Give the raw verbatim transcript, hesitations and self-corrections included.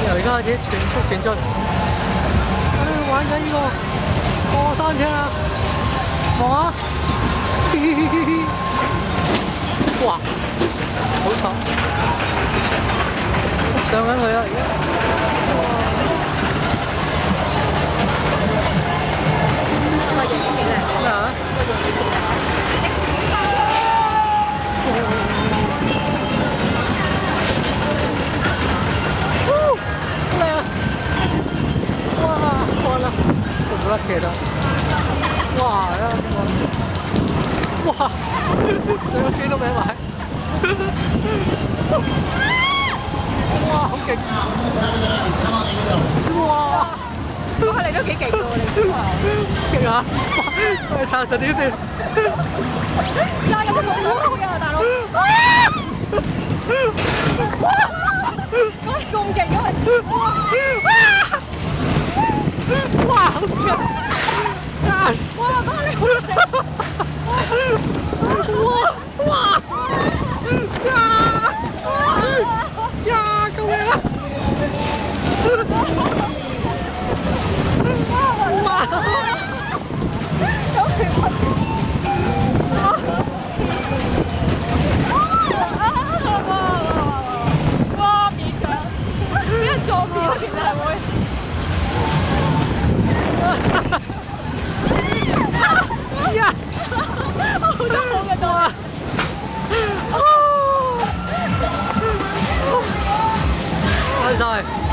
由而家開始全速前進，唉，玩緊呢個過山車啊！望下，哇，好慘！上緊去啦，而家。個型幾靚？咩啊？個型幾靚？好啦，其實，哇！哇！上個機都歪埋，哇！好勁！哇！哇！你都幾勁喎，你勁啊！哇！撐實啲先，加油！好好啊，大佬！哇！哇！咁勁嘅喂！哇！好勁！啊！哇！哥你好勁！哇！哇！呀！呀！救命啊！哇！有血噴！哇！勉強，俾人撞扁其實係會。Yes！ 好得好嘅到啊！開晒。